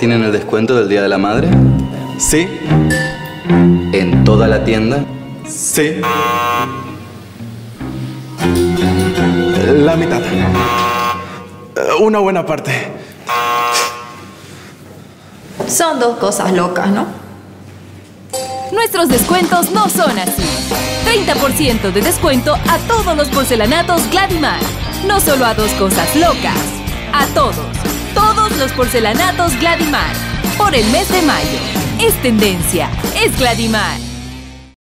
tienen el descuento del Día de la Madre? Sí. ¿En toda la tienda? Sí. La mitad. Una buena parte. Son dos cosas locas, ¿no? Nuestros descuentos no son así. 30% de descuento a todos los porcelanatos Gladimar. No solo a dos cosas locas. A todos. Todos los porcelanatos Gladimar. Por el mes de mayo. Es tendencia. Es Gladimar.